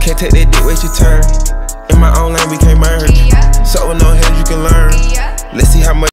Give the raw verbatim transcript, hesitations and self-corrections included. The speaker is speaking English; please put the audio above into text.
Can't take that dick, wait your turn. In my own lane, we can't merge. So with no head, you can learn. Let's see how much.